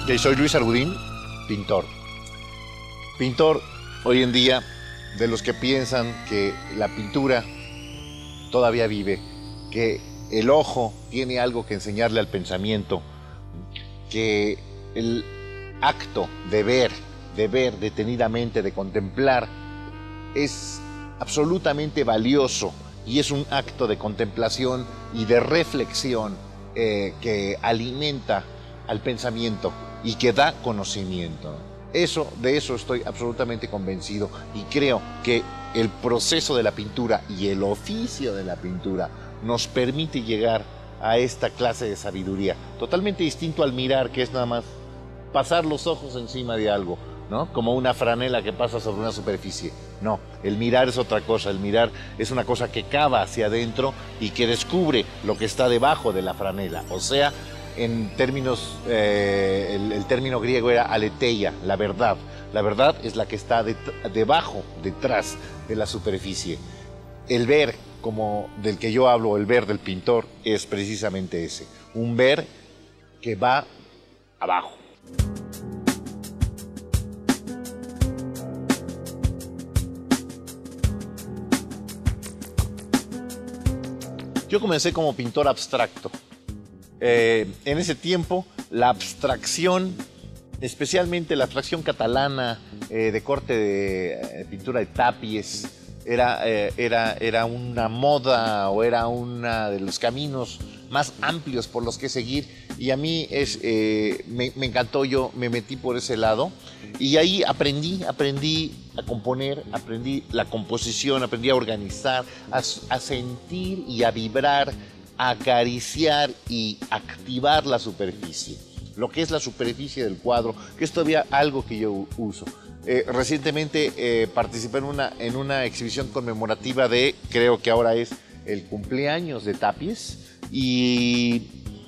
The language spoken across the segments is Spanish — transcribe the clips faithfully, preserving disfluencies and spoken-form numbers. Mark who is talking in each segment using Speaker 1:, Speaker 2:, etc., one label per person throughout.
Speaker 1: Que soy Luis Argudín, pintor. Pintor, hoy en día, de los que piensan que la pintura todavía vive, que el ojo tiene algo que enseñarle al pensamiento, que el acto de ver, de ver detenidamente, de contemplar, es absolutamente valioso y es un acto de contemplación y de reflexión eh, que alimenta al pensamiento y que da conocimiento. Eso, de eso estoy absolutamente convencido y creo que el proceso de la pintura y el oficio de la pintura nos permite llegar a esta clase de sabiduría, totalmente distinto al mirar, que es nada más pasar los ojos encima de algo, ¿no? Como una franela que pasa sobre una superficie. No, el mirar es otra cosa, el mirar es una cosa que cava hacia adentro y que descubre lo que está debajo de la franela, o sea, en términos, eh, el, el término griego era aletheia, la verdad. La verdad es la que está de, debajo, detrás de la superficie. El ver, como del que yo hablo, el ver del pintor, es precisamente ese. Un ver que va abajo. Yo comencé como pintor abstracto. Eh, en ese tiempo, la abstracción, especialmente la abstracción catalana eh, de corte de eh, pintura de tapies, era, eh, era, era una moda o era uno de los caminos más amplios por los que seguir, y a mí es, eh, me, me encantó, yo me metí por ese lado y ahí aprendí, aprendí a componer, aprendí la composición, aprendí a organizar, a, a sentir y a vibrar, a acariciar y activar la superficie, lo que es la superficie del cuadro, que es todavía algo que yo uso. Eh, recientemente eh, participé en una, en una exhibición conmemorativa de, creo que ahora es el cumpleaños de Tapies, y,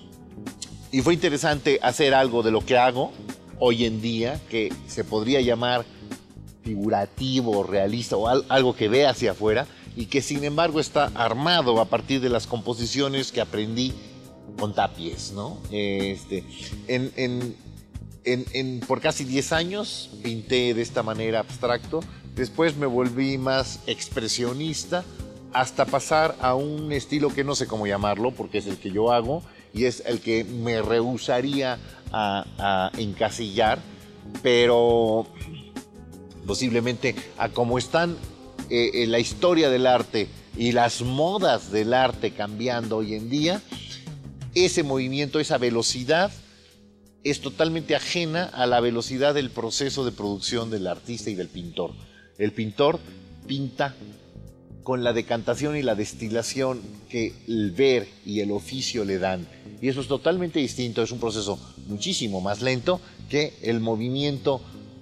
Speaker 1: y fue interesante hacer algo de lo que hago hoy en día, que se podría llamar figurativo, realista, o al, algo que ve hacia afuera, y que sin embargo está armado a partir de las composiciones que aprendí con Tapies, ¿no? Este, en, en, en, en, por casi diez años pinté de esta manera abstracto, después me volví más expresionista, hasta pasar a un estilo que no sé cómo llamarlo, porque es el que yo hago, y es el que me rehusaría a, a encasillar, pero posiblemente a cómo están Eh, la historia del arte y las modas del arte cambiando hoy en día, ese movimiento, esa velocidad es totalmente ajena a la velocidad del proceso de producción del artista y del pintor. El pintor pinta con la decantación y la destilación que el ver y el oficio le dan, y eso es totalmente distinto, es un proceso muchísimo más lento que el movimiento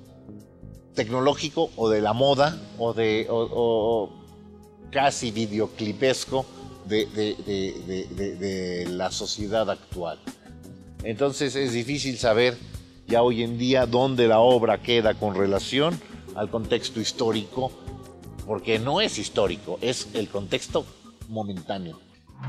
Speaker 1: tecnológico o de la moda o de o, o casi videoclipesco de, de, de, de, de, de la sociedad actual. Entonces es difícil saber ya hoy en día dónde la obra queda con relación al contexto histórico, porque no es histórico, es el contexto momentáneo.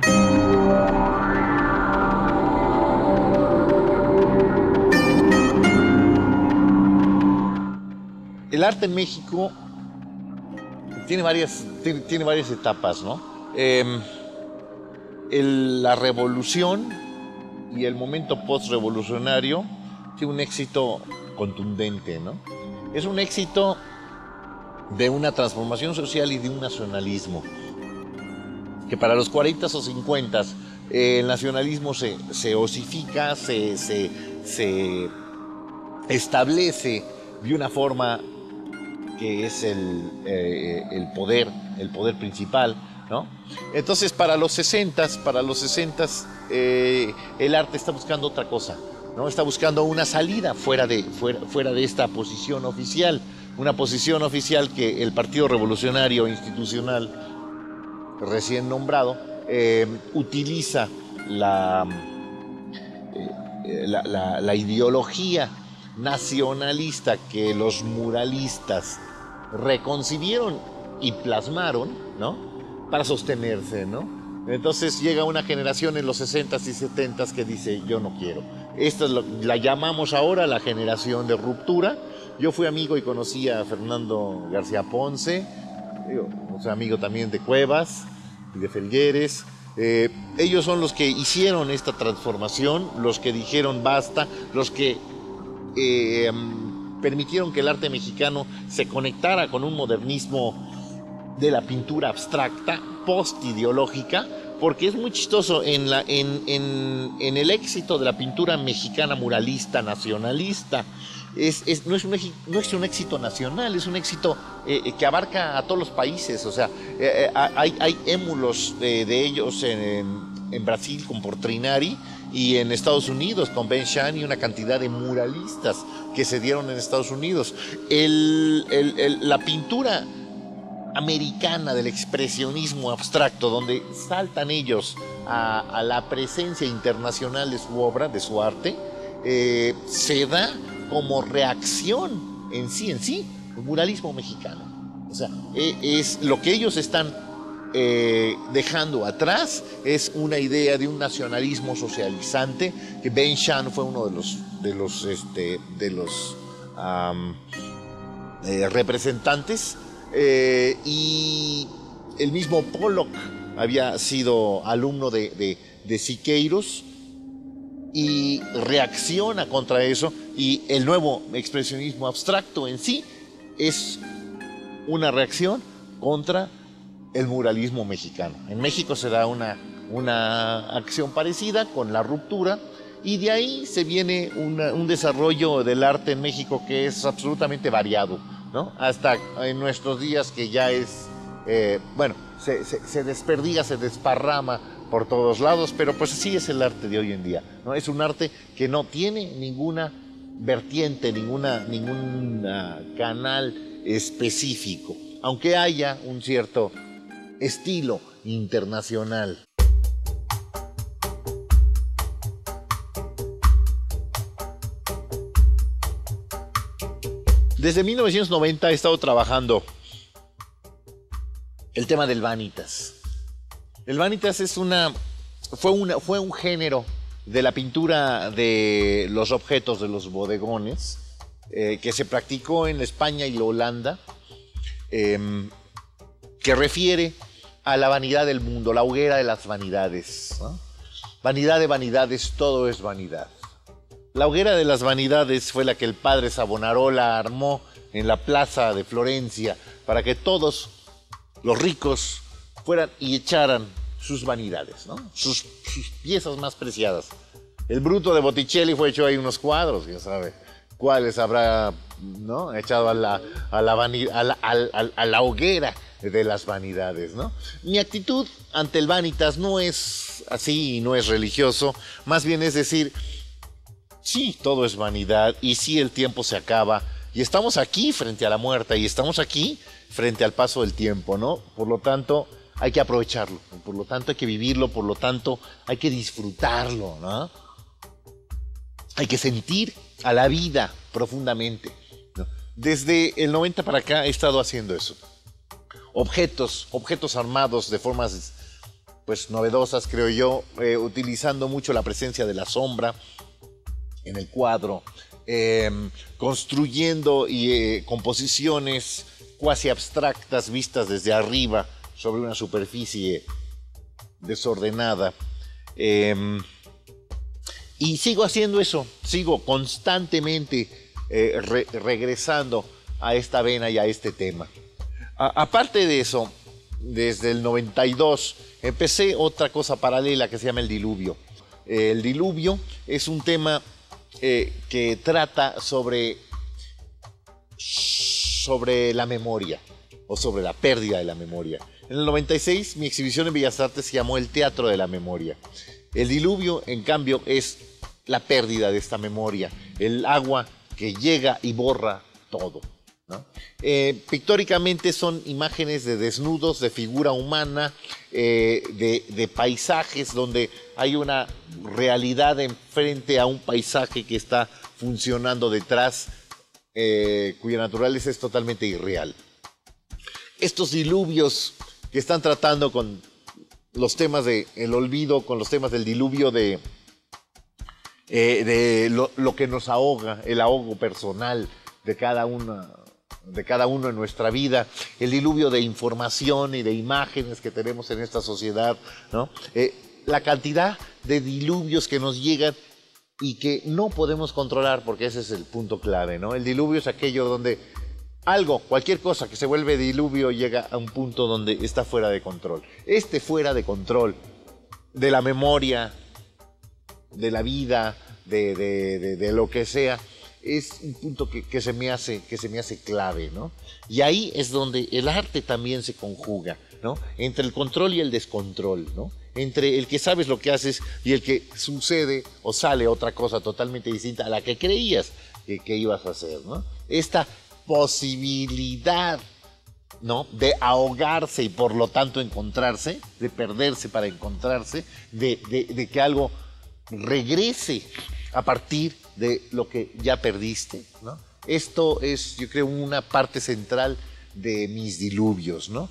Speaker 1: El arte en México tiene varias, tiene, tiene varias etapas, ¿no? Eh, el, la revolución y el momento post-revolucionario tiene un éxito contundente, ¿no? Es un éxito de una transformación social y de un nacionalismo. Que para los cuarenta o cincuenta eh, el nacionalismo se, se osifica, se, se, se establece de una forma que es el, eh, el poder, el poder principal, ¿no? Entonces para los sesentas, para los sesentas eh, el arte está buscando otra cosa, ¿no? Está buscando una salida fuera de, fuera, fuera de esta posición oficial, una posición oficial que el Partido Revolucionario Institucional recién nombrado eh, utiliza la, eh, la, la, la ideología nacionalista que los muralistas reconcibieron y plasmaron, ¿no? Para sostenerse, ¿no? Entonces llega una generación en los sesentas y setentas que dice, yo no quiero. Esta es lo, la llamamos ahora la generación de ruptura. Yo fui amigo y conocí a Fernando García Ponce, digo, o sea, amigo también de Cuevas y de Felgueres. Eh, ellos son los que hicieron esta transformación, los que dijeron basta, los que eh, permitieron que el arte mexicano se conectara con un modernismo de la pintura abstracta, post-ideológica, porque es muy chistoso, en, la, en, en, en el éxito de la pintura mexicana muralista, nacionalista, es, es, no, es un, no es un éxito nacional, es un éxito eh, que abarca a todos los países. O sea, eh, hay, hay émulos de, de ellos en, en Brasil con Portrinari y en Estados Unidos con Ben Shahn y una cantidad de muralistas que se dieron en Estados Unidos. El, el, el, la pintura americana del expresionismo abstracto, donde saltan ellos a, a la presencia internacional de su obra, de su arte, eh, se da como reacción en sí, en sí, el muralismo mexicano. O sea, es lo que ellos están eh, dejando atrás, es una idea de un nacionalismo socializante, que Ben Shahn fue uno de los, de los, este, de los um, eh, representantes. Eh, y el mismo Pollock había sido alumno de, de, de Siqueiros y reacciona contra eso, y el nuevo expresionismo abstracto en sí es una reacción contra el muralismo mexicano. En México se da una, una acción parecida con la ruptura, y de ahí se viene una, un desarrollo del arte en México que es absolutamente variado, ¿no? Hasta en nuestros días, que ya es, eh, bueno, se, se, se desperdiga, se desparrama por todos lados, pero pues así es el arte de hoy en día, ¿no? Es un arte que no tiene ninguna vertiente, ninguna, ningún uh, canal específico, aunque haya un cierto estilo internacional. Desde mil novecientos noventa he estado trabajando el tema del Vanitas. El Vanitas es una, fue, una, fue un género de la pintura de los objetos, de los bodegones, eh, que se practicó en España y Holanda, eh, que refiere a la vanidad del mundo, la hoguera de las vanidades, ¿no? Vanidad de vanidades, todo es vanidad. La hoguera de las vanidades fue la que el padre Savonarola armó en la plaza de Florencia para que todos los ricos fueran y echaran sus vanidades, ¿no? sus, sus piezas más preciadas. El Bruto de Botticelli fue hecho ahí unos cuadros, ya sabe cuáles habrá, ¿no?, echado a la, a la, vanid- a la, a la, a la hoguera de las vanidades, ¿no? Mi actitud ante el Vanitas no es así y no es religioso, más bien es decir, sí, todo es vanidad, y sí, el tiempo se acaba, y estamos aquí frente a la muerte, y estamos aquí frente al paso del tiempo, ¿no? Por lo tanto, hay que aprovecharlo, por lo tanto hay que vivirlo, por lo tanto hay que disfrutarlo, ¿no? Hay que sentir a la vida profundamente, ¿no? Desde el noventa para acá he estado haciendo eso. Objetos, objetos armados de formas pues novedosas, creo yo, eh, utilizando mucho la presencia de la sombra en el cuadro, eh, construyendo y, eh, composiciones cuasi abstractas vistas desde arriba sobre una superficie desordenada. Eh, y sigo haciendo eso, sigo constantemente eh, re regresando a esta vena y a este tema. A aparte de eso, desde el noventa y dos empecé otra cosa paralela que se llama el diluvio. Eh, el diluvio es un tema Eh, que trata sobre, sobre la memoria o sobre la pérdida de la memoria. En el noventa y seis mi exhibición en Bellas Artes se llamó El Teatro de la Memoria. El diluvio, en cambio, es la pérdida de esta memoria, el agua que llega y borra todo, ¿no? Eh, pictóricamente son imágenes de desnudos, de figura humana, eh, de, de paisajes donde hay una realidad enfrente a un paisaje que está funcionando detrás, eh, cuya naturaleza es totalmente irreal. Estos diluvios que están tratando con los temas del olvido, con los temas del diluvio de, eh, de lo, lo que nos ahoga, el ahogo personal de cada una, de cada uno en nuestra vida, el diluvio de información y de imágenes que tenemos en esta sociedad, ¿no? Eh, la cantidad de diluvios que nos llegan y que no podemos controlar, porque ese es el punto clave, ¿no? El diluvio es aquello donde algo, cualquier cosa que se vuelve diluvio llega a un punto donde está fuera de control. Este fuera de control de la memoria, de la vida, de, de, de, de lo que sea, es un punto que, que, se me hace, que se me hace clave, ¿no? Y ahí es donde el arte también se conjuga, ¿no? Entre el control y el descontrol, ¿no? Entre el que sabes lo que haces y el que sucede o sale otra cosa totalmente distinta a la que creías que, que ibas a hacer, ¿no? Esta posibilidad, ¿no? De ahogarse y por lo tanto encontrarse, de perderse para encontrarse, de, de, de que algo regrese a partir de lo que ya perdiste, ¿no? Esto es, yo creo, una parte central de mis diluvios, ¿no?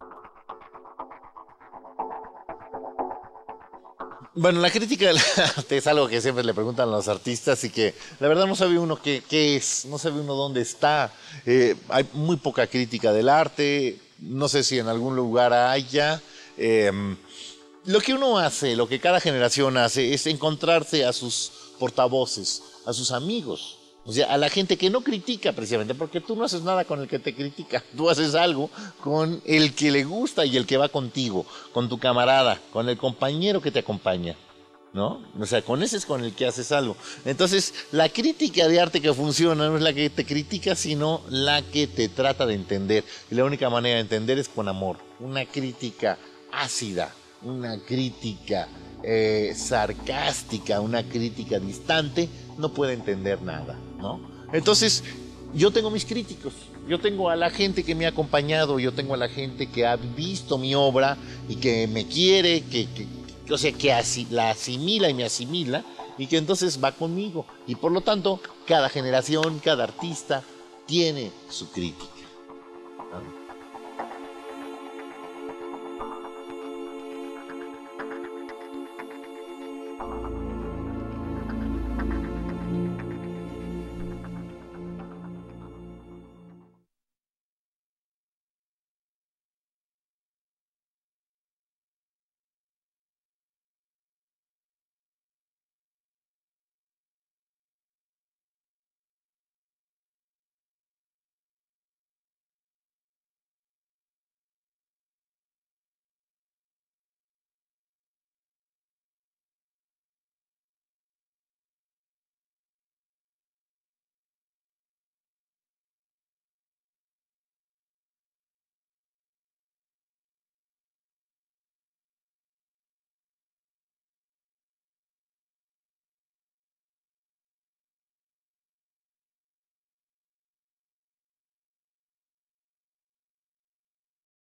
Speaker 1: Bueno, la crítica del arte es algo que siempre le preguntan a los artistas y que la verdad no sabe uno qué, qué es, no sabe uno dónde está. Eh, hay muy poca crítica del arte, no sé si en algún lugar haya. Eh, lo que uno hace, lo que cada generación hace, es encontrarse a sus portavoces, a sus amigos. O sea, a la gente que no critica precisamente, porque tú no haces nada con el que te critica, tú haces algo con el que le gusta y el que va contigo, con tu camarada, con el compañero que te acompaña, ¿no? O sea, con ese es con el que haces algo. Entonces, la crítica de arte que funciona no es la que te critica, sino la que te trata de entender. Y la única manera de entender es con amor, una crítica ácida, una crítica eh, sarcástica, una crítica distante, no puede entender nada, ¿no? Entonces, yo tengo mis críticos, yo tengo a la gente que me ha acompañado, yo tengo a la gente que ha visto mi obra y que me quiere, que, que, que o sea, que así, la asimila y me asimila y que entonces va conmigo. Y por lo tanto, cada generación, cada artista tiene su crítica, ¿no?